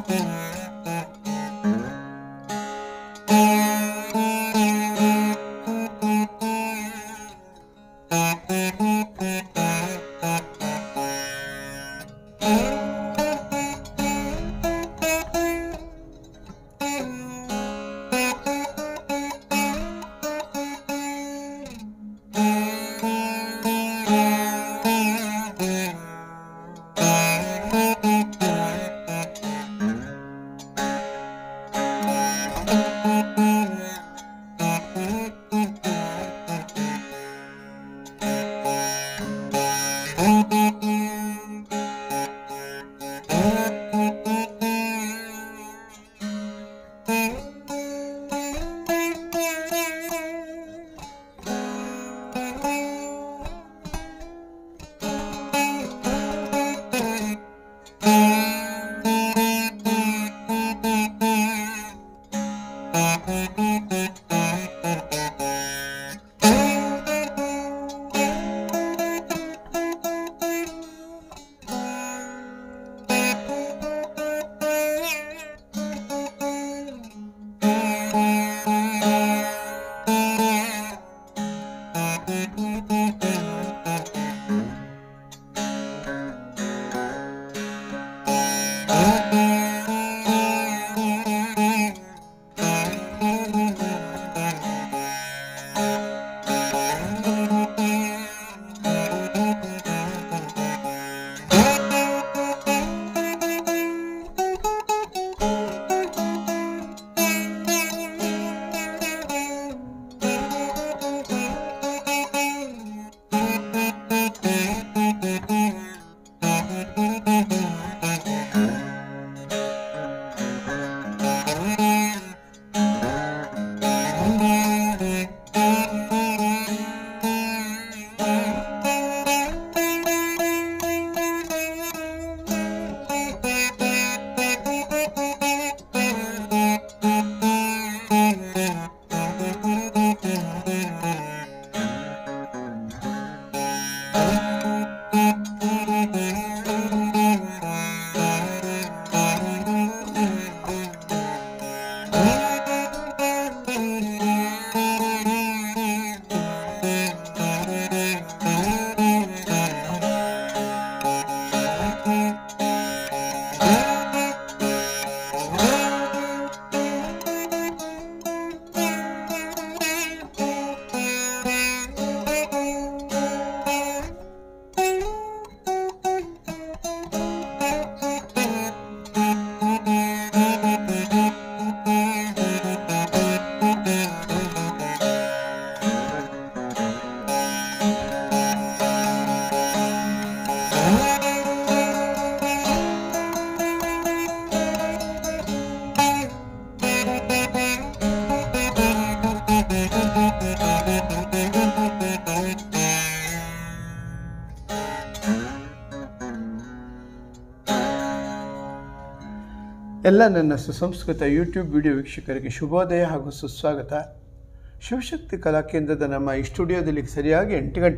ಎಲ್ಲ ನನ್ನ ಸುಸಂಸ್ಕೃತ ಯೂಟ್ಯೂಬ್ ವಿಡಿಯೋ ವೀಕ್ಷಕರಿಗೆ ಶುಭೋದಯ ಹಾಗೂ ಸುಸ್ವಾಗತ. ಶಿವಶಕ್ತಿ ಕಲಾಕೇಂದ್ರದ ನಮ್ಮ ಈ ಸ್ಟುಡಿಯೋದಲ್ಲಿ ಸರಿಯಾಗಿ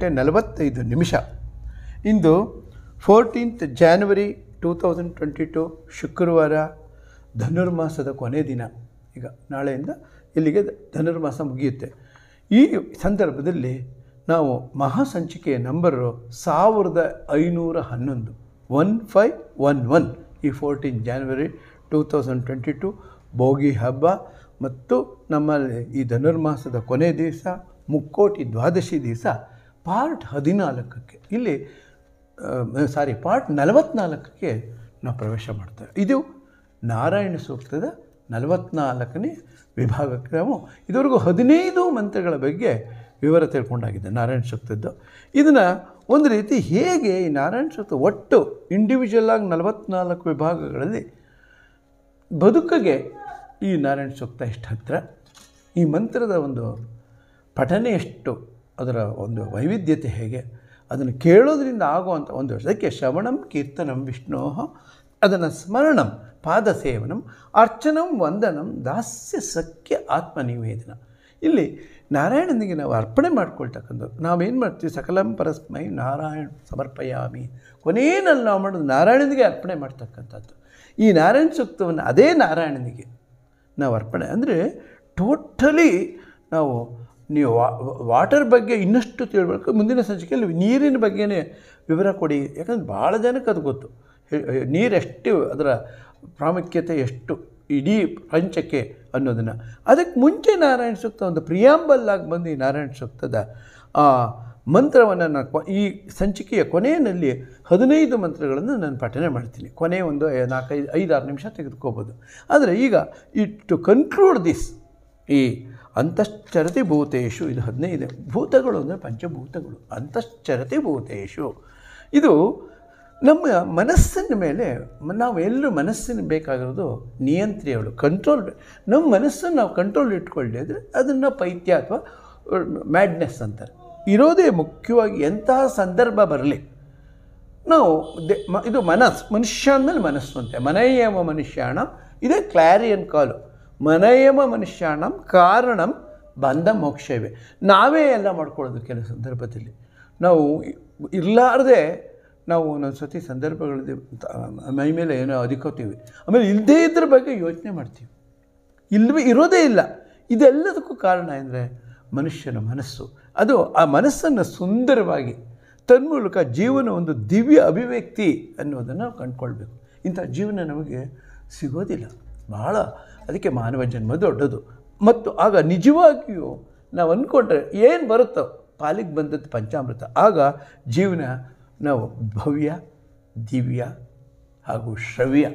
8:45 ಇಂದು 14th January 2022 ಶುಕ್ರವಾರ, ಧನುರ್ಮಾಸದ ಕೊನೆ ದಿನ. ಈಗ ನಾಳೆಯಿಂದ ಇಲ್ಲಿಗೆ ಧನುರ್ಮಾಸ ಮುಗಿಯುತ್ತೆ. ಈ ಸಂದರ್ಭದಲ್ಲಿ ನಾವು ಮಹಾಸಂಚಿಕೆಯ ನಂಬರು 1511 1511. ಈ 14th January 2022 ಭೋಗಿ ಹಬ್ಬ ಮತ್ತು ನಮ್ಮಲ್ಲಿ ಈ ಧನುರ್ಮಾಸದ ಕೊನೆ ದಿವಸ ಮುಕ್ಕೋಟಿ ದ್ವಾದಶಿ ದಿವಸ ಪಾರ್ಟ್ 14ಕ್ಕೆ ಇಲ್ಲಿ ಪಾರ್ಟ್ 44ಕ್ಕೆ ನಾವು ಪ್ರವೇಶ ಮಾಡ್ತೇವೆ. ಇದು ನಾರಾಯಣ ಸೂಕ್ತದ 44ನೇ ವಿಭಾಗಕ್ಕೆ ನಾವು ಇದುವರೆಗೂ 15 ಮಂತ್ರಗಳ ಬಗ್ಗೆ ವಿವರ ತಿಳ್ಕೊಂಡಾಗಿದೆ ನಾರಾಯಣ ಸೂಕ್ತದ್ದು. ಇದನ್ನು ಒಂದು ರೀತಿ ಹೇಗೆ ಈ ನಾರಾಯಣ ಸೂಕ್ತ ಒಟ್ಟು ಇಂಡಿವಿಜುವಲ್ ಆಗಿ 44 ವಿಭಾಗಗಳಲ್ಲಿ ಬದುಕಿಗೆ ಈ ನಾರಾಯಣ ಸೂಕ್ತ ಎಷ್ಟು ಹತ್ತಿರ, ಈ ಮಂತ್ರದ ಒಂದು ಪಠನೆ ಎಷ್ಟು, ಅದರ ಒಂದು ವೈವಿಧ್ಯತೆ ಹೇಗೆ, ಅದನ್ನು ಕೇಳೋದ್ರಿಂದ ಆಗುವಂಥ ಒಂದು ಅದಕ್ಕೆ ಶ್ರವಣಂ ಕೀರ್ತನಂ ವಿಷ್ಣೋ, ಅದನ್ನು ಸ್ಮರಣಂ ಪಾದಸೇವನಂ, ಅರ್ಚನಂ ವಂದನಂ ದಾಸ್ಯ ಸಖ್ಯ ಆತ್ಮನಿವೇದನ. ಇಲ್ಲಿ ನಾರಾಯಣನಿಗೆ ನಾವು ಅರ್ಪಣೆ ಮಾಡ್ಕೊಳ್ತಕ್ಕಂಥದ್ದು. ನಾವೇನು ಮಾಡ್ತೀವಿ, ಸಕಲಂ ಪರಸ್ಮೈ ನಾರಾಯಣ ಸಮರ್ಪಯಾಮಿ, ಕೊನೆಯಲ್ಲಿ ನಾವು ಮಾಡೋದು ನಾರಾಯಣನಿಗೆ ಅರ್ಪಣೆ ಮಾಡ್ತಕ್ಕಂಥದ್ದು. ಈ ನಾರಾಯಣ ಸೂಕ್ತವನ್ನು ಅದೇ ನಾರಾಯಣನಿಗೆ ನಾವು ಅರ್ಪಣೆ ಅಂದರೆ ಟೋಟಲಿ ನಾವು ನೀವು ವಾಟರ್ ಬಗ್ಗೆ ಇನ್ನಷ್ಟು ತಿಳ್ಬೇಕು. ಮುಂದಿನ ಸಂಚಿಕೆಯಲ್ಲಿ ನೀರಿನ ಬಗ್ಗೆನೇ ವಿವರ ಕೊಡಿ, ಯಾಕಂದ್ರೆ ಭಾಳ ಜನಕ್ಕೆ ಅದು ಗೊತ್ತು, ನೀರೆಷ್ಟು ಅದರ ಪ್ರಾಮುಖ್ಯತೆ ಎಷ್ಟು ಇಡೀ ಪ್ರಪಂಚಕ್ಕೆ ಅನ್ನೋದನ್ನು. ಅದಕ್ಕೆ ಮುಂಚೆ ನಾರಾಯಣ ಸೂಕ್ತ ಒಂದು ಪ್ರಿಯಾಂಬಲ್ಲಾಗಿ ಬಂದು ಈ ನಾರಾಯಣ ಸೂಕ್ತದ ಮಂತ್ರವನ್ನು ನಾನು ಈ ಸಂಚಿಕೆಯ ಕೊನೆಯಲ್ಲಿ 15 ಮಂತ್ರಗಳನ್ನು ನಾನು ಪಠನೆ ಮಾಡ್ತೀನಿ. ಕೊನೆ ಒಂದು 4-5-6 ನಿಮಿಷ ತೆಗೆದುಕೋಬೋದು. ಆದರೆ ಈಗ ಟು ಕನ್ಕ್ಲೂಡ್ ದಿಸ್, ಈ ಅಂತಶ್ಚರತಿ ಭೂತೇಶು, ಇದು 15 ಭೂತಗಳು ಅಂದರೆ ಪಂಚಭೂತಗಳು. ಅಂತಶ್ಚರತಿ ಭೂತೇಶು ಇದು ನಮ್ಮ ಮನಸ್ಸಿನ ಮೇಲೆ, ನಾವು ಎಲ್ಲರೂ ಮನಸ್ಸಿನ ಬೇಕಾಗಿರೋದು ನಿಯಂತ್ರಿಗಳು, ಕಂಟ್ರೋಲ್. ನಮ್ಮ ಮನಸ್ಸನ್ನು ನಾವು ಕಂಟ್ರೋಲ್ ಇಟ್ಕೊಳ್ಳಿ ಅಂದರೆ ಅದನ್ನು ಪೈತ್ಯ ಅಥವಾ ಮ್ಯಾಡ್ನೆಸ್ ಅಂತಾರೆ. ಇರೋದೇ ಮುಖ್ಯವಾಗಿ ಎಂತಹ ಸಂದರ್ಭ ಬರಲಿ ನಾವು ಇದು ಮನುಷ್ಯ ಅಂದಮೇಲೆ ಮನಸ್ಸು ಅಂತೆ. ಮನಯಮ ಮನುಷ್ಯಾಣ, ಇದೇ ಕ್ಲಾರಿಯನ್ ಕಾಲು. ಮನಯಮ ಮನುಷ್ಯಾಣಂ ಕಾರಣಂ ಬಂಧ ಮೋಕ್ಷವೇ. ನಾವೇ ಎಲ್ಲ ಮಾಡ್ಕೊಳ್ಳೋದು. ಕೆಲವು ಸಂದರ್ಭದಲ್ಲಿ ನಾವು ಇರಲಾರ್ದೆ ನಾವು ಒಂದೊಂದು ಸತಿ ಸಂದರ್ಭಗಳಲ್ಲಿ ಮೈ ಮೇಲೆ ಏನೋ ಅದಿಕೋತೀವಿ, ಆಮೇಲೆ ಇಲ್ಲದೇ ಇದ್ರ ಬಗ್ಗೆ ಯೋಚನೆ ಮಾಡ್ತೀವಿ, ಇರೋದೇ ಇಲ್ಲ. ಇದೆಲ್ಲದಕ್ಕೂ ಕಾರಣ ಅಂದರೆ ಮನುಷ್ಯನ ಮನಸ್ಸು. ಅದು ಆ ಮನಸ್ಸನ್ನು ಸುಂದರವಾಗಿ ತನ್ಮೂಲಕ ಜೀವನ ಒಂದು ದಿವ್ಯ ಅಭಿವ್ಯಕ್ತಿ ಅನ್ನೋದನ್ನು ನಾವು ಕಂಡುಕೊಳ್ಬೇಕು. ಇಂಥ ಜೀವನ ನಮಗೆ ಸಿಗೋದಿಲ್ಲ ಭಾಳ. ಅದಕ್ಕೆ ಮಾನವ ಜನ್ಮ ದೊಡ್ಡದು. ಮತ್ತು ಆಗ ನಿಜವಾಗಿಯೂ ನಾವು ಅಂದ್ಕೊಂಡ್ರೆ ಏನು ಬರುತ್ತೋ ಪಾಲಿಗೆ ಬಂದದ್ದು ಪಂಚಾಮೃತ. ಆಗ ಜೀವನ ನಾವು ಭವ್ಯ, ದಿವ್ಯ ಹಾಗೂ ಶ್ರವ್ಯ.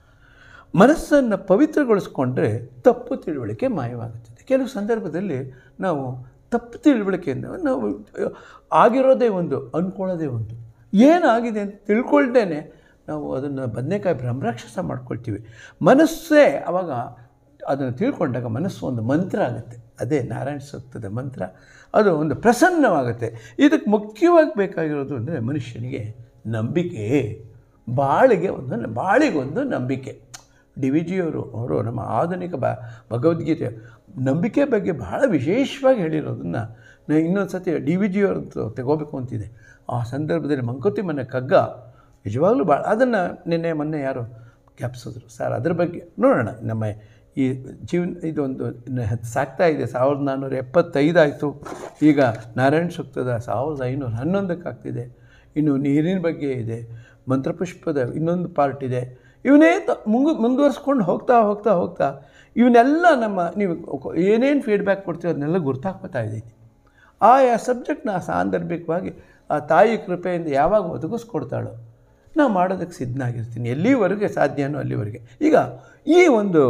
ಮನಸ್ಸನ್ನು ಪವಿತ್ರಗೊಳಿಸ್ಕೊಂಡ್ರೆ ತಪ್ಪು ತಿಳುವಳಿಕೆ ಮಾಯವಾಗುತ್ತದೆ. ಕೆಲವು ಸಂದರ್ಭದಲ್ಲಿ ನಾವು ತಪ್ಪು ತಿಳುವಳಿಕೆಯಿಂದ ನಾವು ಆಗಿರೋದೇ ಒಂದು, ಅಂದ್ಕೊಳ್ಳೋದೇ ಒಂದು, ಏನಾಗಿದೆ ಅಂತ ತಿಳ್ಕೊಳ್ದೇನೆ ನಾವು ಅದನ್ನು ಬದನೆಕಾಯಿ ಬ್ರಹ್ಮರಾಕ್ಷಸ ಮಾಡ್ಕೊಳ್ತೀವಿ. ಮನಸ್ಸೇ ಆವಾಗ ಅದನ್ನು ತಿಳ್ಕೊಂಡಾಗ ಮನಸ್ಸು ಒಂದು ಮಂತ್ರ ಆಗುತ್ತೆ. ಅದೇ ನಾರಾಯಣ ಸೂಕ್ತದ ಮಂತ್ರ. ಅದು ಒಂದು ಪ್ರಸನ್ನವಾಗುತ್ತೆ. ಇದಕ್ಕೆ ಮುಖ್ಯವಾಗಿ ಬೇಕಾಗಿರೋದು ಅಂದರೆ ಮನುಷ್ಯನಿಗೆ ನಂಬಿಕೆ, ಬಾಳಿಗೊಂದು ನಂಬಿಕೆ. ಡಿ ವಿ ಜಿಯವರು ನಮ್ಮ ಆಧುನಿಕ ಭಗವದ್ಗೀತೆ ನಂಬಿಕೆ ಬಗ್ಗೆ ಬಹಳ ವಿಶೇಷವಾಗಿ ಹೇಳಿರೋದನ್ನು ನಾನು ಇನ್ನೊಂದು ಸತಿ ಡಿ ವಿ ಜಿಯವ್ರದ್ದು ತಗೋಬೇಕು ಅಂತಿದೆ. ಆ ಸಂದರ್ಭದಲ್ಲಿ ಮಂಕುತಿ ಮನೆ ಕಗ್ಗ ನಿಜವಾಗ್ಲೂ ಭಾಳ, ಅದನ್ನು ಮೊನ್ನೆ ಯಾರೋ ಜ್ಞಾಪಿಸಿದ್ರು. ಸರ್ ಅದ್ರ ಬಗ್ಗೆ ನೋಡೋಣ. ನಮ್ಮ ಈ ಇದೊಂದು ಸಾಗ್ತಾಯಿದೆ. 1475 ಆಯಿತು. ಈಗ ನಾರಾಯಣ ಸೂಕ್ತದ 1511ಕ್ಕೆ ಆಗ್ತಿದೆ. ಇನ್ನು ನೀರಿನ ಬಗ್ಗೆ ಇದೆ, ಮಂತ್ರಪುಷ್ಪದ ಇನ್ನೊಂದು ಪಾರ್ಟ್ ಇದೆ. ಇವನ್ನೇ ಮುಂದುವರ್ಸ್ಕೊಂಡು ಹೋಗ್ತಾ ಇವನ್ನೆಲ್ಲ ನೀವು ಏನೇನು ಫೀಡ್ಬ್ಯಾಕ್ ಕೊಡ್ತೀವಿ ಅದನ್ನೆಲ್ಲ ಗುರ್ತಾಕ್ಕೊತಾ ಇದ್ದೀನಿ. ಆಯಾ ಸಬ್ಜೆಕ್ಟ್ನ ಸಾಂದರ್ಭಿಕವಾಗಿ ಆ ತಾಯಿ ಕೃಪೆಯಿಂದ ಯಾವಾಗ ಒದಗಿಸ್ಕೊಡ್ತಾಳೋ ನಾವು ಮಾಡೋದಕ್ಕೆ ಸಿದ್ಧನಾಗಿರ್ತೀನಿ. ಎಲ್ಲಿವರೆಗೆ ಸಾಧ್ಯನೋ ಅಲ್ಲಿವರೆಗೆ. ಈಗ ಈ ಒಂದು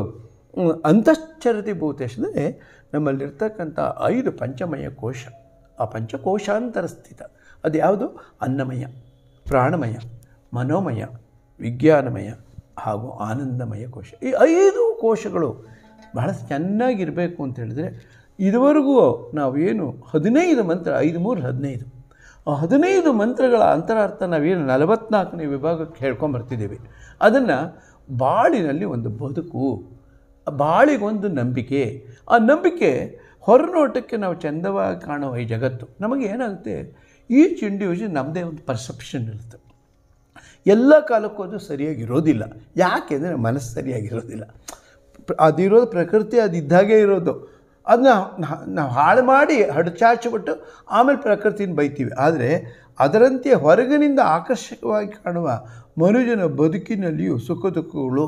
ಅಂತಶ್ಚರತಿ ಭೂತೇಶದಲ್ಲಿ ನಮ್ಮಲ್ಲಿರ್ತಕ್ಕಂಥ 5 ಪಂಚಮಯ ಕೋಶ, ಆ ಪಂಚಕೋಶಾಂತರ ಸ್ಥಿತ. ಅದು ಯಾವುದು? ಅನ್ನಮಯ, ಪ್ರಾಣಮಯ, ಮನೋಮಯ, ವಿಜ್ಞಾನಮಯ ಹಾಗೂ ಆನಂದಮಯ ಕೋಶ. ಈ 5 ಕೋಶಗಳು ಬಹಳ ಚೆನ್ನಾಗಿರಬೇಕು ಅಂತ ಹೇಳಿದ್ರೆ, ಇದುವರೆಗೂ ನಾವೇನು 15 ಮಂತ್ರ, 5 3 15, ಆ 15 ಮಂತ್ರಗಳ ಅಂತರಾರ್ಥ ನಾವೇನು 44ನೇ ವಿಭಾಗಕ್ಕೆ ಹೇಳ್ಕೊಂಬರ್ತಿದ್ದೀವಿ. ಅದನ್ನು ಬಾಳಿನಲ್ಲಿ ಒಂದು ಬದುಕು, ಬಾಳಿಗೊಂದು ನಂಬಿಕೆ. ಆ ನಂಬಿಕೆ ಹೊರನೋಟಕ್ಕೆ ನಾವು ಚಂದವಾಗಿ ಕಾಣುವ ಈ ಜಗತ್ತು ನಮಗೆ ಏನಾಗುತ್ತೆ, ಈಚ್ ಇಂಡಿವಿಜುವಲ್ ನಮ್ಮದೇ ಒಂದು ಪರ್ಸೆಪ್ಷನ್ ಇರುತ್ತೆ. ಎಲ್ಲ ಕಾಲಕ್ಕೂ ಅದು ಸರಿಯಾಗಿರೋದಿಲ್ಲ. ಯಾಕೆಂದರೆ ಮನಸ್ಸು ಸರಿಯಾಗಿರೋದಿಲ್ಲ. ಅದಿರೋದು ಪ್ರಕೃತಿ, ಅದಿದ್ದಾಗೆ ಇರೋದು. ಅದನ್ನ ನಾವು ಹಾಳು ಮಾಡಿ ಹಡಚಾಚಿಬಿಟ್ಟು ಆಮೇಲೆ ಪ್ರಕೃತಿನ ಬೈತೀವಿ. ಆದರೆ ಅದರಂತೆ ಹೊರಗಿನಿಂದ ಆಕರ್ಷಕವಾಗಿ ಕಾಣುವ ಮನುಷ್ಯನ ಬದುಕಿನಲ್ಲಿಯೂ ಸುಖ ದುಃಖಗಳು,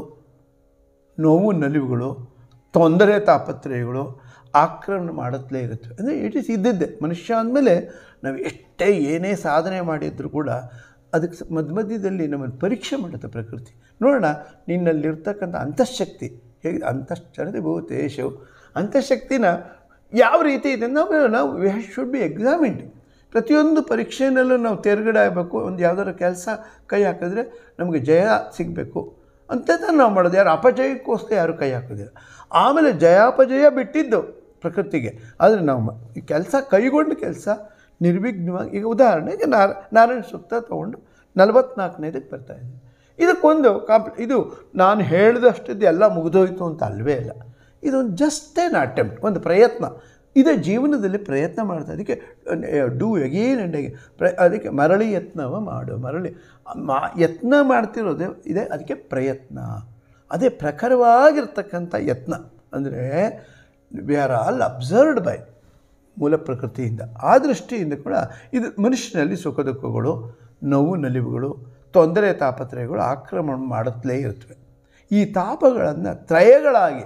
ನೋವು ನಲಿವುಗಳು, ತೊಂದರೆ ತಾಪತ್ರಯಗಳು ಆಕ್ರಮಣ ಮಾಡುತ್ತಲೇ ಇರುತ್ತವೆ. ಅಂದರೆ ಇಟ್ ಈಸ್ ಇದ್ದಿದ್ದೆ. ಮನುಷ್ಯ ಅಂದಮೇಲೆ ನಾವು ಎಷ್ಟೇ ಏನೇ ಸಾಧನೆ ಮಾಡಿದರೂ ಕೂಡ ಅದಕ್ಕೆ ಮಧ್ಯದಲ್ಲಿ ನಮ್ಮನ್ನು ಪರೀಕ್ಷೆ ಮಾಡುತ್ತೆ ಪ್ರಕೃತಿ. ನೋಡೋಣ ನಿನ್ನಲ್ಲಿರ್ತಕ್ಕಂಥ ಅಂತಃಶಕ್ತಿ ಹೇಗೆ. ಅಂತಶ್ಚರತಿ ಭೂತೇಶು, ಅಂತಃಶಕ್ತಿನ ಯಾವ ರೀತಿ ಇದೆ ನಾವು ಶುಡ್ ಬಿ ಎಕ್ಸಾಮಿನ್ಡ್. ಪ್ರತಿಯೊಂದು ಪರೀಕ್ಷೆಯಲ್ಲೂ ನಾವು ತೇರ್ಗಡೆ ಆಗಬೇಕು. ಒಂದು ಯಾವುದಾದ್ರು ಕೆಲಸ ಕೈ ಹಾಕಿದ್ರೆ ನಮಗೆ ಜಯ ಸಿಗಬೇಕು ಅಂತ ನಾವು ಮಾಡೋದು. ಯಾರು ಅಪಜಯಕ್ಕೋಸ್ಕರ ಯಾರು ಕೈ ಹಾಕೋದಿಲ್ಲ. ಆಮೇಲೆ ಜಯಾಪಜಯ ಬಿಟ್ಟಿದ್ದು ಪ್ರಕೃತಿಗೆ. ಆದರೆ ನಾವು ಈ ಕೆಲಸ ಕೈಗೊಂಡು ಕೆಲಸ ನಿರ್ವಿಘ್ನವಾಗಿ, ಈಗ ಉದಾಹರಣೆಗೆ ನಾರಾಯಣ ಸೂಕ್ತ ತೊಗೊಂಡು 44ನೇದಕ್ಕೆ ಬರ್ತಾಯಿದ್ದೀನಿ. ಇದಕ್ಕೊಂದು ಇದು ನಾನು ಹೇಳಿದಷ್ಟದ್ದು ಎಲ್ಲ ಮುಗಿದೋಯ್ತು ಅಂತ ಅಲ್ವೇ ಇಲ್ಲ. ಇದೊಂದು ಜಸ್ಟ್ ಆನ್ ಅಟೆಂಪ್ಟ್, ಒಂದು ಪ್ರಯತ್ನ. ಇದೇ ಜೀವನದಲ್ಲಿ ಪ್ರಯತ್ನ ಮಾಡ್ತಾ ಅದಕ್ಕೆ ಡೂ ಅಗೇನ್ ಆ್ಯಂಡ್ ಅಗೇನ್ ಅದಕ್ಕೆ ಮರಳಿ ಯತ್ನವ ಮಾಡು ಮರಳಿ ಯತ್ನ ಮಾಡ್ತಿರೋದೇ ಇದೆ, ಅದಕ್ಕೆ ಪ್ರಯತ್ನ. ಅದೇ ಪ್ರಖರವಾಗಿರ್ತಕ್ಕಂಥ ಯತ್ನ. ಅಂದರೆ we are all observed by ಮೂಲ ಪ್ರಕೃತಿಯಿಂದ. ಆ ದೃಷ್ಟಿಯಿಂದ ಕೂಡ ಇದು ಮನುಷ್ಯನಲ್ಲಿ ಸುಖ ದುಃಖಗಳು, ನೋವು ನಲಿವುಗಳು, ತೊಂದರೆ ತಾಪತ್ರಯಗಳು ಆಕ್ರಮಣ ಮಾಡುತ್ತಲೇ ಇರ್ತವೆ. ಈ ತಾಪಗಳನ್ನು ತ್ರಯಗಳಾಗಿ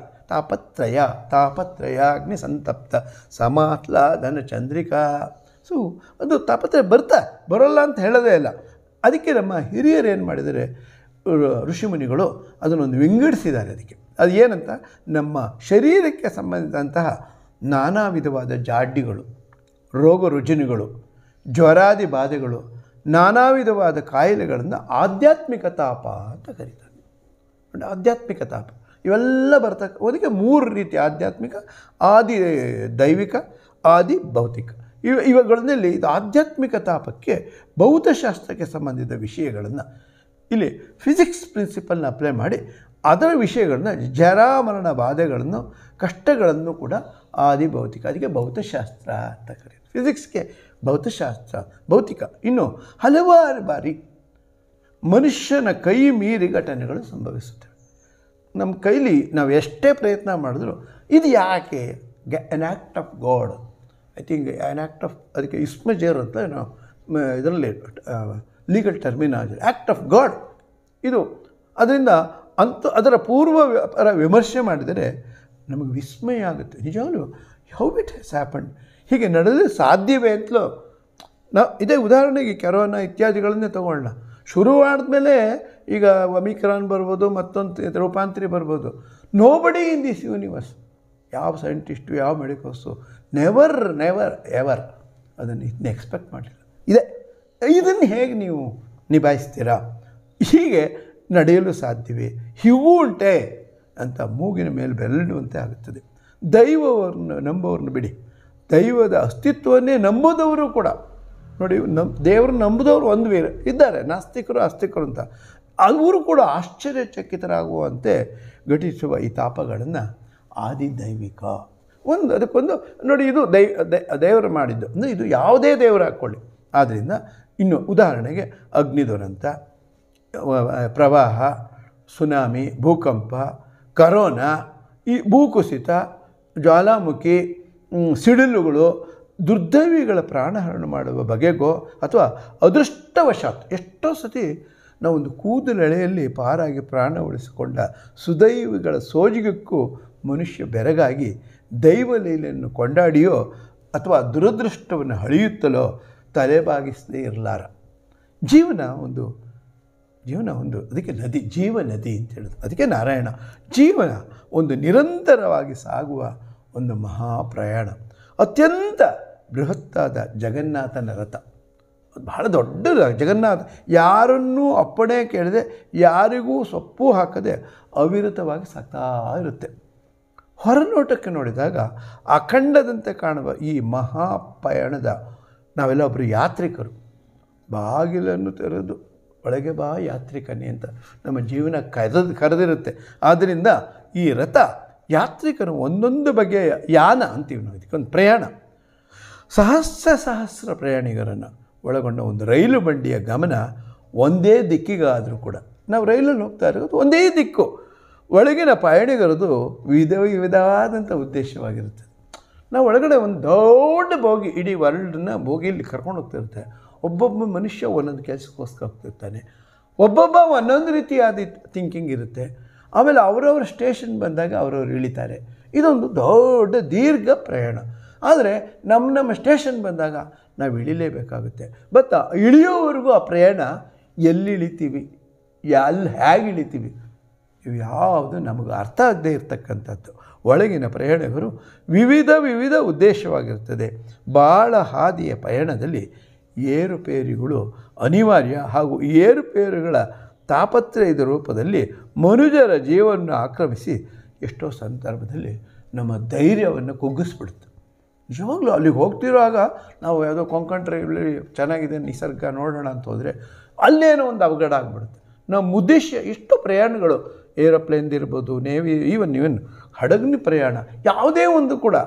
ತಾಪತ್ರಯ ಅಗ್ನಿ ಸಂತಪ್ತ ಸಮಾಹ್ಲಾದನ ಚಂದ್ರಿಕಾ. ಸೊ ಅದು ತಾಪತ್ರಯ ಬರೋಲ್ಲ ಅಂತ ಹೇಳೋದೇ ಇಲ್ಲ. ಅದಕ್ಕೆ ನಮ್ಮ ಹಿರಿಯರು ಏನು ಮಾಡಿದರೆ, ಋಷಿಮುನಿಗಳು ಅದನ್ನೊಂದು ವಿಂಗಡಿಸಿದ್ದಾರೆ. ಅದಕ್ಕೆ ಅದು ಏನಂತ, ನಮ್ಮ ಶರೀರಕ್ಕೆ ಸಂಬಂಧಿಸಿದಂತಹ ನಾನಾ ವಿಧವಾದ ಜಾಡ್ಯಗಳು, ರೋಗ ರುಜಿನಗಳು, ಜ್ವರಾದಿ ಬಾಧೆಗಳು, ನಾನಾ ವಿಧವಾದ ಕಾಯಿಲೆಗಳನ್ನು ಆಧ್ಯಾತ್ಮಿಕ ತಾಪ ಅಂತ ಕರೀತಾರೆ. ಆಧ್ಯಾತ್ಮಿಕ ತಾಪ ಇವೆಲ್ಲ ಅದಕ್ಕೆ 3 ರೀತಿ: ಆಧ್ಯಾತ್ಮಿಕ, ಆದಿ ದೈವಿಕ, ಆದಿ ಭೌತಿಕ. ಇವುಗಳಲ್ಲಿ ಇದು ಆಧ್ಯಾತ್ಮಿಕ ತಾಪಕ್ಕೆ ಭೌತಶಾಸ್ತ್ರಕ್ಕೆ ಸಂಬಂಧಿಸಿದ ವಿಷಯಗಳನ್ನು ಇಲ್ಲಿ ಫಿಸಿಕ್ಸ್ ಪ್ರಿನ್ಸಿಪಲ್ನ ಅಪ್ಲೈ ಮಾಡಿ ಅದರ ವಿಷಯಗಳನ್ನ ಜರಾಮರಣ ಬಾಧೆಗಳನ್ನು ಕಷ್ಟಗಳನ್ನು ಕೂಡ ಆದಿ ಭೌತಿಕ, ಅದಕ್ಕೆ ಭೌತಶಾಸ್ತ್ರ ಅಂತ ಕರೀತಾರೆ. ಫಿಸಿಕ್ಸ್ಗೆ ಭೌತಶಾಸ್ತ್ರ, ಭೌತಿಕ. ಇನ್ನು ಹಲವಾರು ಬಾರಿ ಮನುಷ್ಯನ ಕೈ ಮೀರಿ ಘಟನೆಗಳು ಸಂಭವಿಸುತ್ತವೆ. ನಮ್ಮ ಕೈಲಿ ನಾವು ಎಷ್ಟೇ ಪ್ರಯತ್ನ ಮಾಡಿದ್ರು ಇದು ಯಾಕೆ an act of God, I think an act of, ಅದಕ್ಕೆ ಇಸ್ಮಜೇರ್ ಅಂತ ನಾವು ಇದರಲ್ಲಿ legal terminology, act of God ಇದು. ಅದರಿಂದ ಅದರ ವಿಮರ್ಶೆ ಮಾಡಿದರೆ ನಮಗೆ ವಿಸ್ಮಯ ಆಗುತ್ತೆ. ನಿಜವಾಗ್ಲೂ ಹೌ ಇಟ್ ಹ್ಯಾಸ್ ಹ್ಯಾಪನ್ಡ್, ಹೀಗೆ ನಡೆದರೆ ಸಾಧ್ಯವೇ ಅಂತಲೂ ಇದೇ ಉದಾಹರಣೆಗೆ ಕೊರೋನಾ ಇತ್ಯಾದಿಗಳನ್ನೇ ತೊಗೊಳ್ಳೋಣ. ಶುರುವಾದ್ಮೇಲೆ ಈಗ ಒಮಿಕ್ರಾನ್ ಬರ್ಬೋದು, ಮತ್ತೊಂದು ರೂಪಾಂತರಿ ಬರ್ಬೋದು. ನೋಬಡಿ ಇನ್ ದಿಸ್ ಯೂನಿವರ್ಸ್, ಯಾವ ಸೈಂಟಿಸ್ಟು, ಯಾವ ಮೆಡಿಕಲ್ಸು ನೆವರ್ ಎವರ್ ಅದನ್ನು ಎಕ್ಸ್ಪೆಕ್ಟ್ ಮಾಡಲಿಲ್ಲ. ಇದನ್ನು ಹೇಗೆ ನೀವು ನಿಭಾಯಿಸ್ತೀರಾ? ಹೀಗೆ ನಡೆಯಲು ಸಾಧ್ಯವೇ? ಹೀಗೂ ಉಂಟೆ ಅಂತ ಮೂಗಿನ ಮೇಲೆ ಬೆರಳುವಂತೆ ಆಗುತ್ತದೆ. ದೈವವನ್ನು ನಂಬೋರನ್ನು ಬಿಡಿ, ದೈವದ ಅಸ್ತಿತ್ವವನ್ನೇ ನಂಬೋದವರು ಕೂಡ ನೋಡಿ, ದೇವರನ್ನು ನಂಬಿದವರು ಒಂದು ಇದ್ದಾರೆ, ನಾಸ್ತಿಕರು ಆಸ್ತಿಕರು ಅಂತ. ಅವರು ಕೂಡ ಆಶ್ಚರ್ಯಚಕಿತರಾಗುವಂತೆ ಘಟಿಸುವ ಈ ತಾಪಗಳನ್ನು ಆದಿದೈವಿಕ ಅದಕ್ಕೊಂದು ನೋಡಿ, ಇದು ದೇವರು ಮಾಡಿದ್ದು ಅಂದರೆ ಇದು ಯಾವುದೇ ದೇವರು ಹಾಕ್ಕೊಳ್ಳಿ. ಆದ್ದರಿಂದ ಇನ್ನು ಉದಾಹರಣೆಗೆ ಅಗ್ನಿ ದುರಂತ, ಪ್ರವಾಹ, ಸುನಾಮಿ, ಭೂಕಂಪ, ಕರೋನಾ, ಈ ಭೂಕುಸಿತ, ಜ್ವಾಲಾಮುಖಿ, ಸಿಡಿಲುಗಳು, ದುರ್ದೈವಿಗಳ ಪ್ರಾಣಹರಣ ಮಾಡುವ ಬಗೆಗೋ ಅಥವಾ ಅದೃಷ್ಟವಶಾತ್ ಎಷ್ಟೋ ಸತಿ ನಾವೊಂದು ಕೂದಲೆಳೆಯಲ್ಲಿ ಪಾರಾಗಿ ಪ್ರಾಣ ಉಳಿಸಿಕೊಂಡ ಸುದೈವಿಗಳ ಸೋಜಿಗಕ್ಕೂ ಮನುಷ್ಯ ಬೆರಗಾಗಿ ದೈವಲೀಲೆಯನ್ನು ಕೊಂಡಾಡಿಯೋ ಅಥವಾ ದುರದೃಷ್ಟವನ್ನು ಹಳೆಯುತ್ತಲೋ ತಲೆಬಾಗಿಸದೇ ಇರಲಾರ. ಜೀವನ ಒಂದು ಅದಕ್ಕೆ ನದಿ, ಜೀವ ನದಿ ಅಂತ ಹೇಳೋದು. ಅದಕ್ಕೆ ನಾರಾಯಣ. ಜೀವನ ಒಂದು ನಿರಂತರವಾಗಿ ಸಾಗುವ ಒಂದು ಮಹಾಪ್ರಯಾಣ. ಅತ್ಯಂತ ಬೃಹತ್ತಾದ ಜಗನ್ನಾಥನ ರಥ, ಬಹಳ ದೊಡ್ಡದು ಜಗನ್ನಾಥ. ಯಾರನ್ನೂ ಅಪ್ಪಣೆ ಕೇಳದೆ, ಯಾರಿಗೂ ಸೊಪ್ಪು ಹಾಕದೆ ಅವಿರತವಾಗಿ ಸಾಗ್ತಾ ಇರುತ್ತೆ. ಹೊರನೋಟಕ್ಕೆ ನೋಡಿದಾಗ ಅಖಂಡದಂತೆ ಕಾಣುವ ಈ ಮಹಾಪಯಣದ ನಾವೆಲ್ಲ ಒಬ್ಬರು ಯಾತ್ರಿಕರು. ಬಾಗಿಲನ್ನು ತೆರೆದು ಒಳಗೆ ಬಾ ಯಾತ್ರಿಕನೇ ಅಂತ ನಮ್ಮ ಜೀವನ ಕರೆದಿರುತ್ತೆ. ಆದ್ದರಿಂದ ಈ ರಥ ಯಾತ್ರಿಕರು ಒಂದೊಂದು ಬಗೆಯ ಯಾನ ಅಂತೀವಿ ನಾವು, ಇದಕ್ಕೊಂದು ಪ್ರಯಾಣ. ಸಹಸ್ರ ಪ್ರಯಾಣಿಗರನ್ನು ಒಳಗೊಂಡ ಒಂದು ರೈಲು ಬಂಡಿಯ ಗಮನ ಒಂದೇ ದಿಕ್ಕಿಗಾದರೂ ಕೂಡ, ನಾವು ರೈಲಲ್ಲಿ ಹೋಗ್ತಾ ಇರೋದು ಒಂದೇ ದಿಕ್ಕು. ಒಳಗಿನ ಪಯಣಿಗರದು ವಿಧವಾದಂಥ ಉದ್ದೇಶವಾಗಿರುತ್ತೆ. ನಾವು ಒಳಗಡೆ ಒಂದು ದೊಡ್ಡ ಬೋಗಿ, ಇಡೀ ವರ್ಲ್ಡನ್ನ ಬೋಗಿಯಲ್ಲಿ ಕರ್ಕೊಂಡು ಹೋಗ್ತಿರುತ್ತೆ. ಒಬ್ಬೊಬ್ಬ ಮನುಷ್ಯ ಒಂದೊಂದು ಕೆಲಸಕ್ಕೋಸ್ಕರ ಹೋಗ್ತಿರ್ತಾನೆ. ಒಬ್ಬೊಬ್ಬ ಒಂದೊಂದು ರೀತಿಯಾದ ಥಿಂಕಿಂಗ್ ಇರುತ್ತೆ. ಆಮೇಲೆ ಅವರವರ ಸ್ಟೇಷನ್ ಬಂದಾಗ ಅವರವರು ಇಳಿತಾರೆ. ಇದೊಂದು ದೊಡ್ಡ ದೀರ್ಘ ಪ್ರಯಾಣ. ಆದರೆ ನಮ್ಮ ಸ್ಟೇಷನ್ ಬಂದಾಗ ನಾವು ಇಳಿಲೇಬೇಕಾಗುತ್ತೆ. ಬಟ್ ಇಳಿಯೋವರೆಗೂ ಆ ಪ್ರಯಾಣ ಎಲ್ಲಿ ಇಳಿತೀವಿ, ಹೇಗೆ ಇಳಿತೀವಿ, ಇವು ಯಾವುದು ನಮಗೆ ಅರ್ಥ ಆಗದೇ ಇರತಕ್ಕಂಥದ್ದು. ಒಳಗಿನ ಪ್ರಯಾಣಿಗರು ವಿವಿಧ ಉದ್ದೇಶವಾಗಿರ್ತದೆ. ಭಾಳ ಹಾದಿಯ ಪಯಣದಲ್ಲಿ ಏರುಪೇರುಗಳು ಅನಿವಾರ್ಯ. ಹಾಗೂ ಏರುಪೇರುಗಳ ತಾಪತ್ರಯದ ರೂಪದಲ್ಲಿ ಮನುಜರ ಜೀವನವನ್ನು ಆಕ್ರಮಿಸಿ ಎಷ್ಟೋ ಸಂದರ್ಭದಲ್ಲಿ ನಮ್ಮ ಧೈರ್ಯವನ್ನು ಕುಗ್ಗಿಸ್ಬಿಡುತ್ತೆ. ನಿಜವಾಗ್ಲೂ ಅಲ್ಲಿಗೆ ಹೋಗ್ತಿರುವಾಗ ನಾವು ಯಾವುದೋ ಕೊಂಕಣ್ ರೈಲಲ್ಲಿ ಚೆನ್ನಾಗಿದೆ ನಿಸರ್ಗ ನೋಡೋಣ ಅಂತ ಹೋದರೆ ಅಲ್ಲೇನೋ ಒಂದು ಅವಘಡ ಆಗಿಬಿಡುತ್ತೆ. ನಮ್ಮ ಉದ್ದೇಶ ಎಷ್ಟು ಪ್ರಯಾಣಗಳು, ಏರೋಪ್ಲೇನ್ದಿರ್ಬೋದು, ಈವನ್ ಹಡಗಿನ ಪ್ರಯಾಣ, ಯಾವುದೇ ಒಂದು ಕೂಡ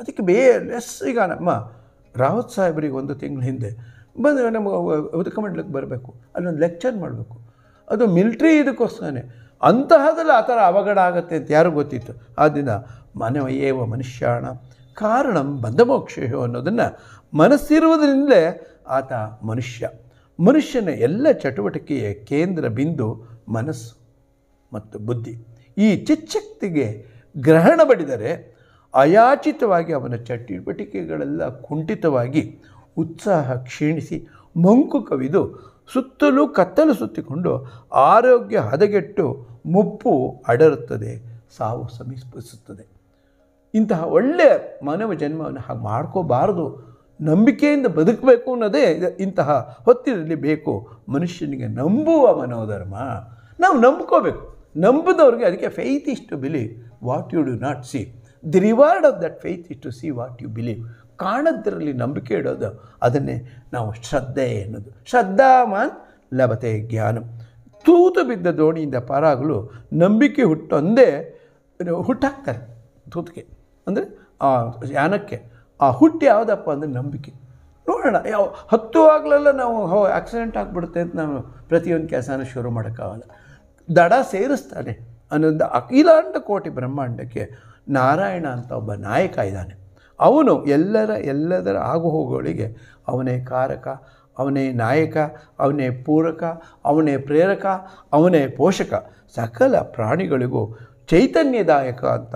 ಅದಕ್ಕೆ ಲೆಸ್. ಈಗ ನಮ್ಮ ರಾವತ್ ಸಾಹೇಬರಿಗೆ ಒಂದು ತಿಂಗಳ ಹಿಂದೆ ಬಂದು ನಮಗೆ ಉದಕಮಂಡಲಕ್ಕೆ ಬರಬೇಕು, ಅಲ್ಲೊಂದು ಲೆಕ್ಚರ್ ಮಾಡಬೇಕು, ಅದು ಮಿಲ್ಟ್ರಿ ಇದಕ್ಕೋಸ್ಕರನೇ. ಅಂತಹದ್ರಲ್ಲಿ ಆ ಥರ ಅವಘಡ ಆಗುತ್ತೆ ಅಂತ ಯಾರು ಗೊತ್ತಿತ್ತು. ಆದ್ದರಿಂದ ಮಾನವಯೇವ ಮನುಷ್ಯಾಣ ಕಾರಣಂ ಬಂಧಮೋಕ್ಷೇಯೋ ಅನ್ನೋದನ್ನು ಮನಸ್ಸಿರುವುದರಿಂದಲೇ ಆತ ಮನುಷ್ಯ. ಮನುಷ್ಯನ ಎಲ್ಲ ಚಟುವಟಿಕೆಯ ಕೇಂದ್ರ ಬಿಂದು ಮನಸ್ಸು ಮತ್ತು ಬುದ್ಧಿ. ಈ ಚಿಚ್ಚಕ್ತಿಗೆ ಗ್ರಹಣ ಬಡಿದರೆ ಅಯಾಚಿತವಾಗಿ ಅವನ ಚಟುವಟಿಕೆಗಳೆಲ್ಲ ಕುಂಠಿತವಾಗಿ ಉತ್ಸಾಹ ಕ್ಷೀಣಿಸಿ ಮಂಕು ಕವಿದು ಸುತ್ತಲೂ ಕತ್ತಲು ಸುತ್ತಿಕೊಂಡು ಆರೋಗ್ಯ ಹದಗೆಟ್ಟು ಮುಪ್ಪು ಅಡರುತ್ತದೆ, ಸಾವು ಸಮೀಪಿಸುತ್ತದೆ. ಇಂತಹ ಒಳ್ಳೆಯ ಮಾನವ ಜನ್ಮವನ್ನು ಹಾಗೆ ಮಾಡ್ಕೋಬಾರ್ದು. ನಂಬಿಕೆಯಿಂದ ಬದುಕಬೇಕು ಅನ್ನೋದೇ ಇಂತಹ ಹೊತ್ತಿನಲ್ಲಿ ಬೇಕು. ಮನುಷ್ಯನಿಗೆ ನಂಬುವ ಮನೋಧರ್ಮ. ನಾವು ನಂಬ್ಕೋಬೇಕು. ನಂಬಿದವ್ರಿಗೆ ಅದಕ್ಕೆ faith is to believe what you do not see. The reward of that faith is to see what you believe. ಕಾಣದ್ರಲ್ಲಿ ನಂಬಿಕೆ ಇಡೋದು, ಅದನ್ನೇ ನಾವು ಶ್ರದ್ಧೆ ಎನ್ನುವುದು. ಶ್ರದ್ಧಾಮಾನ್ ಲಭತೆ ಜ್ಞಾನಂ. ತೂತು ಬಿದ್ದ ದೋಣಿಯಿಂದ ಪಾರಾಗಲು ನಂಬಿಕೆ ಹುಟ್ಟೊಂದೇ ಹುಟ್ಟಾಕ್ತಾರೆ. ತೂತಿಗೆ ಅಂದರೆ ಆ ಯಾನಕ್ಕೆ ಆ ಹುಟ್ಟು ಯಾವುದಪ್ಪ ಅಂದರೆ ನಂಬಿಕೆ. ನೋಡೋಣ, ಹತ್ತುವಾಗಲೆಲ್ಲ ನಾವು ಆಕ್ಸಿಡೆಂಟ್ ಆಗಿಬಿಡುತ್ತೆ ಅಂತ ನಾವು ಪ್ರತಿಯೊಂದು ಕೆಲಸನ ಶುರು ಮಾಡೋಕ್ಕಾಗಲ್ಲ. ದಡ ಸೇರಿಸ್ತಾನೆ ಅನ್ನೋದು ಅಖಿಲಾಂಡ ಕೋಟಿ ಬ್ರಹ್ಮಾಂಡಕ್ಕೆ ನಾರಾಯಣ ಅಂತ ಒಬ್ಬ ನಾಯಕ ಇದ್ದಾನೆ. ಅವನು ಎಲ್ಲದರ ಆಗುಹೋಗುಗಳಿಗೆ ಅವನೇ ಕಾರಕ, ಅವನೇ ನಾಯಕ, ಅವನೇ ಪೂರಕ, ಅವನೇ ಪ್ರೇರಕ, ಅವನೇ ಪೋಷಕ. ಸಕಲ ಪ್ರಾಣಿಗಳಿಗೂ ಚೈತನ್ಯದಾಯಕ ಅಂತ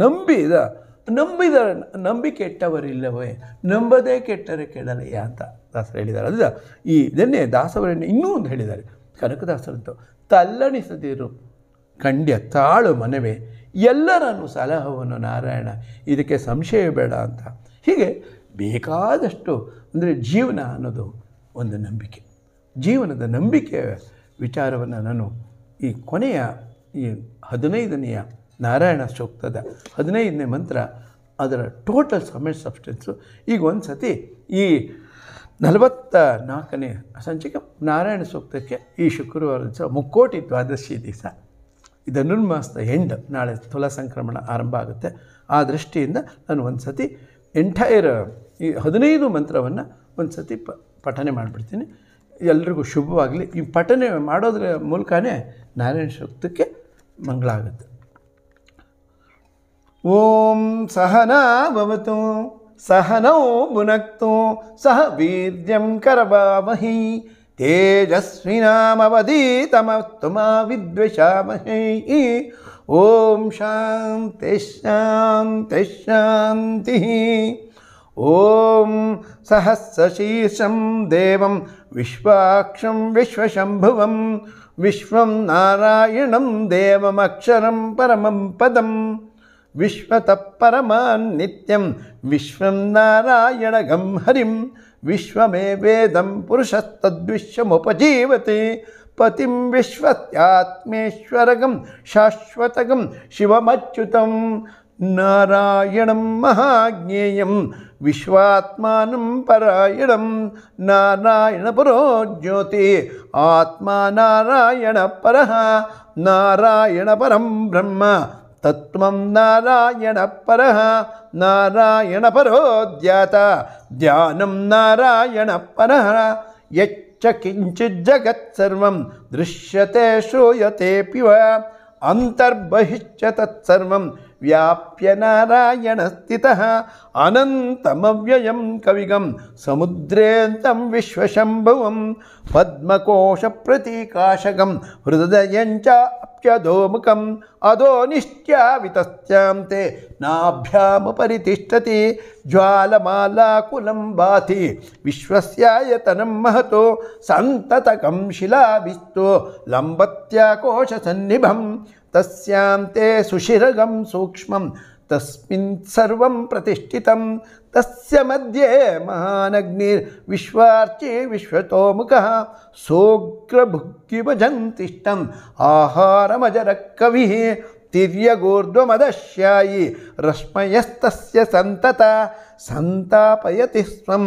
ನಂಬಿದ ನಂಬಿ ಕೆಟ್ಟವರಿಲ್ಲವೇ, ನಂಬದೇ ಕೆಟ್ಟರೆ ಕೆಡಲೆಯ ಅಂತ ದಾಸರು ಹೇಳಿದ್ದಾರೆ. ಅದು ಇದನ್ನೇ ದಾಸವರನ್ನು ಇನ್ನೂ ಒಂದು ಹೇಳಿದ್ದಾರೆ ಕನಕದಾಸರಂತೂ. ತಲ್ಲಣಿಸದಿರು ಖಂಡ್ಯ ತಾಳು ಮನವೇ, ಎಲ್ಲರನ್ನು ಸಲಹವನ್ನು ನಾರಾಯಣ, ಇದಕ್ಕೆ ಸಂಶಯ ಬೇಡ ಅಂತ. ಹೀಗೆ ಬೇಕಾದಷ್ಟು ಅಂದರೆ ಜೀವನ ಅನ್ನೋದು ಒಂದು ನಂಬಿಕೆ. ಜೀವನದ ನಂಬಿಕೆಯ ವಿಚಾರವನ್ನು ನಾನು ಈ ಕೊನೆಯ ಈ 15ನೆಯ ನಾರಾಯಣ ಸೂಕ್ತದ 15ನೇ ಮಂತ್ರ, ಅದರ ಟೋಟಲ್ ಸಬ್ಸ್ಟೆನ್ಸು ಈಗ ಒಂದು ಸತಿ ಈ 44ನೇ ಸಂಚಿಕೆ ನಾರಾಯಣ ಸೂಕ್ತಕ್ಕೆ ಈ ಶುಕ್ರವಾರ ದಿವಸ ಮುಕ್ಕೋಟಿ ದ್ವಾದಶಿ ದಿವಸ, ಈ ಧನುರ್ಮಾಸದ ಎಂಡ್, ನಾಳೆ ತುಲಾ ಸಂಕ್ರಮಣ ಆರಂಭ ಆಗುತ್ತೆ. ಆ ದೃಷ್ಟಿಯಿಂದ ನಾನು ಒಂದು ಸತಿ ಎಂಟೈರ್ ಈ 15 ಮಂತ್ರವನ್ನು ಒಂದು ಸತಿ ಪಠನೆ ಮಾಡಿಬಿಡ್ತೀನಿ. ಎಲ್ರಿಗೂ ಶುಭವಾಗಲಿ. ಈ ಪಠನೆ ಮಾಡೋದ್ರ ಮೂಲಕನೇ ನಾರಾಯಣ ಸೂಕ್ತಕ್ಕೆ ಮಂಗಳ ಆಗುತ್ತೆ. ಓಂ ಸಹನಾ ಭವತು ಸಹನೌ ಭುನಕ್ತು ಸಹ ವೀರ್ಯಂ ಕರವಾವಹೈ ತೇಜಸ್ವಿನಾಮವಧೀತಮಸ್ತು ಮಾ ವಿದ್ವಿಷಾಮಹೈ. ಓಂ ಶಾಂತಿ ಶಾಂತಿ ಶಾಂತಿ. ಓಂ ಸಹಸ್ರಶೀರ್ಷಂ ದೇವಂ ವಿಶ್ವಾಕ್ಷಂ ವಿಶ್ವಶಂಭುವಂ ವಿಶ್ವಂ ನಾರಾಯಣಂ ದೇವಮಕ್ಷರಂ ಪರಮಂ ಪದಂ ವಿಶ್ವತಃ ಪರಮಾನ್ ನಿತ್ಯಂ ವಿಶ್ವಂ ನಾರಾಯಣಗಂ ಹರಿಂ ವಿಶ್ವಮೇವೇದಂ ಪುರುಷಸ್ತದ್ವಿಶ್ವಮುಪಜೀವತೆ ಪತಿಂ ವಿಶ್ವತ್ಯಾತ್ಮೇಶ್ವರಗಂ ಶಾಶ್ವತಗಂ ಶಿವಮಚ್ಯುತಂ ನಾರಾಯಣಂ ಮಹಾಜ್ಞೇಯಂ ವಿಶ್ವಾತ್ಮಾನಂ ಪರಾಯಣಂ ನಾರಾಯಣ ಪರೋ ಜ್ಯೋತಿ ಆತ್ಮಾ ನಾರಾಯಣ ಪರಃ ನಾರಾಯಣ ಪರಂ ಬ್ರಹ್ಮ ತತ್ವಂ ನಾರಾಯಣ ಪರಃ ನಾರಾಯಣ ಪರೋ ಧ್ಯಾತ ಧ್ಯಾನಂ ನಾರಾಯಣ ಪರಃ ಯಚ್ಚ ಕಿಂಚಿತ್ ಜಗತ್ ಸರ್ವಂ ದೃಶ್ಯತೆ ಶ್ರೂಯತೆಪಿ ವಾ ಅಂತರ್ಬಹಿಶ್ಚ ತತ್ಸರ್ವಂ ವ್ಯಾಪ್ಯ ನಾರಾಯಣ ಸ್ಥಿತಃ ಅನಂತಮವ್ಯಯಂ ಕವಿಗಂ ಸಮುದ್ರೇಂತಂ ವಿಶ್ವಶಂಭುವಂ ಪದ್ಮಕೋಶ ಪ್ರತೀಕಾಶಕಂ ಹೃದಯಂಚ ಅಪ್ಯಧೋಮುಖಂ ಅಧೋ ನಿಶ್ಚ್ಯಾವಿತಸ್ಯಾಂತೆ ನಾಭ್ಯಾಮುಪರಿ ತಿಷ್ಠತಿ ಜ್ವಾಲಮಾಲಾಕುಲಂ ಭಾತಿ ವಿಶ್ವಸ್ಯಾಯತನಂ ಮಹತೋ ಸಂತತಕಂ ಶಿಲಾಭಿಸ್ತೋ ಲಂಬತ್ಯಾಕೋಶ ಸನ್ನಿಭಂ ತಸ್ಯಾಂತೆ ಸುಶಿರಗಂ ಸೂಕ್ಷ್ಮಂ ತಸ್ಮಿನ್ ಸರ್ವಂ ಪ್ರತಿಷ್ಠಿತಂ ತಸ್ಯ ಮಧ್ಯೆ ಮಹಾನಗ್ನಿರ್ ವಿಶ್ವಾರ್ಚಿ ವಿಶ್ವತೋಮುಖಃ ಸೋಗ್ರಭುಕ್ತಿಭಜಂತಿಷ್ಟಂ ಆಹಾರಮಜರ ಕವಿಃ ತಿರ್ಯಗೂರ್ಧ್ವಮದಶ್ಯಾಯಿ ರಶ್ಮಯಸ್ತಸ್ಯ ಸಂತತ ಸಂತಾಪಯತಿ ಸ್ವಂ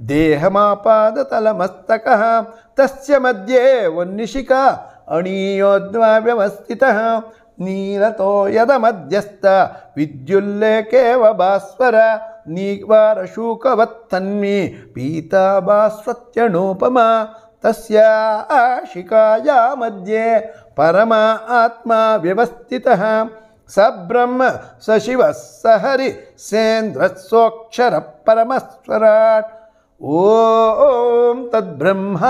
ದೇಹಮಾಪಾದತಲಮಸ್ತಕಃ ತಸ್ಯ ಮಧ್ಯೆ ವನ್ನಿಶಿಖಾ ಅಣೀಯೋದ್ವಾ ವ್ಯವಸ್ಥಿತಃ ನೀರತೋ ಯದ ಮಧ್ಯಸ್ಥ ವಿದ್ಯುಲ್ಲೇಖೇವ ಭಾಸ್ವರ नीवारशूकवत्तन्वी पीताभास्वत्यनूपमा तस्या शिखाया मध्ये परमा आत्मा व्यवस्थितः स ब्रह्म स शिवः स हरि सेन्द्रः सोऽक्षर परमस्वराट् ॐ तद्ब्रह्मा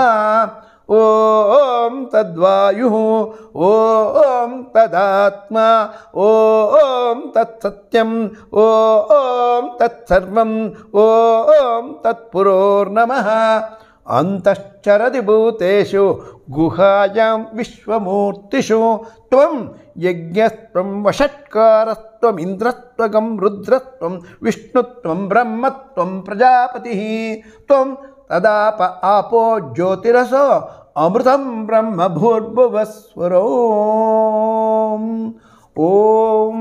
ॐ तद्वायुः ॐ तदात्मा ॐ तत्सत्यं ॐ तत्सर्वं ॐ तत्पुरोर्नमः अंतश्चरति भूतेषु गुहायां विश्वमूर्तिषु त्वं यज्ञस्त्वं वषट्कारस्त्वम् इन्द्रस्त्वं रुद्रस्त्वं विष्णुत्वं ब्रह्मत्वं प्रजापतिः त्वं तदाप आपो ज्योतिरसो अमृतं ब्रह्म भूर्भुवस्वरो ॐ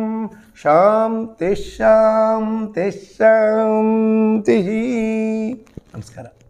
शान्ति शान्ति शान्तिः। नमस्कार।